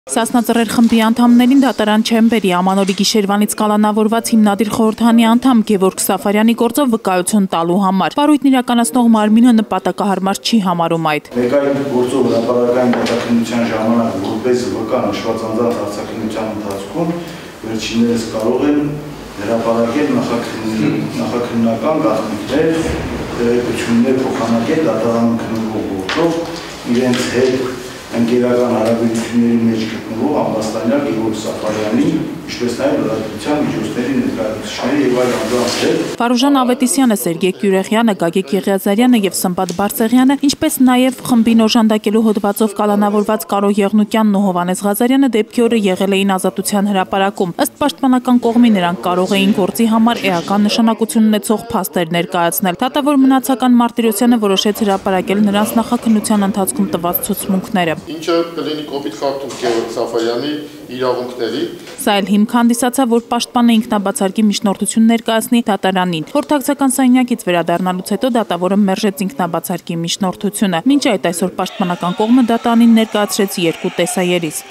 Սասնածռեր խմբի անդամներին դատարան չեն բերի ամանորի գիշերվանից կալանավորված հիմնադիր խորհրդանի անդամ Գևորգ Սաֆարյանի գործով վկայություն տալու համար։ Վարույթն իրականացնող մարմինը նպատակահարմար չի համարում այդ։ Մեկ այլ գործով հրապարակային հետաքննության ժամանակ որպես վկա նշված անձանց արձակնության ընթացքում վերջիններս կարող են հրապարակել նախաքննական գաղտնիքներ, տեղեկություններ փոխանակել դատարանում քննվող գործով իրենց հետ ընկերական հարաբերությունների մեջ գտնվող ամբաստանյակ Գևորգ Սաֆարյանի, ինչպես նաև լրատվության միջոցների ներկայացուցիչների եւ այլ անձանց հետ։ Վարուժան Ավետիսյանը, Սերգեյ Կյուրեխյանը, Գագիկ Եղիազարյանը եւ Սմբատ Բարսեղյանը, ինչպես նաև խմբին օժանդակելու հոդվածով կալանավորված Կարո Եղնուկյանն ու Հովանես Ղազարյանը դեպքի օրը եղել էին ազատության հրապարակում։ Ըստ պաշտպանական կողմի նրանք կարող էին գործի համար էական նշանակություն ունեցող փաստեր ներկայացնել։ Դատավոր մնացական Մարտիրոսյանը որոշեց հրապարակել նրանց նախաքննության ընթացքում տված ցուցմունքները։ Ինչը կլինի կոպիտ խախտում Գևորգ Սաֆարյանի իրավունքների։ Սա էլ հիմք հանդիսացավ, որ պաշտպանը ինքնաբացարկի միջնորդություն ներկայացնի դատարանին։ Խորհրդակցական սայնյակից վերադառնալուց հետո դատավորը մերժեց ինքնաբացարկի միջնորդությունը։ Մինչ այդ այսօր պաշտպանական կողմը դատարանին ներկայացրեց երկու տեսաերիս։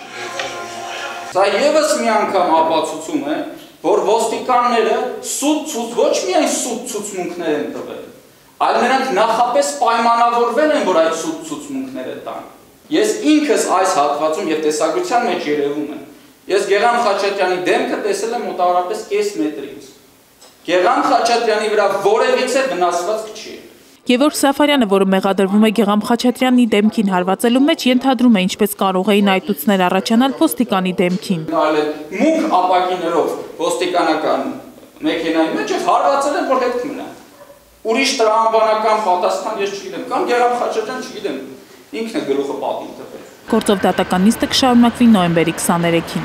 Սա եւս մի անգամ ապացուցում է, որ ոստիկանները ոչ միայն սուտ ցուցմունքներ են տվել, այլ նրանք նախապես պայմանավորվել են, որ այդ սուտ ցուցմունքները տան։ Ես ինքս այս հատվածում եւ տեսագրության մեջ երևում եմ։ Ես Գեգամ Խաչատրյանի դեմքը տեսել եմ մոտավորապես կես մետրից։ Գեգամ Խաչատրյանի վրա որևիցե վնասվածք չի։ Գևորգ Սաֆարյանը, որը մեղադրվում է Գեգամ Խաչատրյանի դեմքին հարվածելու մեջ, ենթադրում է ինչպես կարող էին այտուցներ առաջանալ ոստիկանի դեմքին։ Այլ մուգ ապակիներով ոստիկանական մեքենայի մեջ հարվածել են, որ հետ կմնա։ Ուրիշ տրամաբանական պատասխան ես չգիտեմ, կամ Գեգամ Խաչատրյան չգիտեմ, ինքն է գլուխը պատին տվել։ Գործով դատական նիստը կշարունակվի նոյեմբերի 23-ին։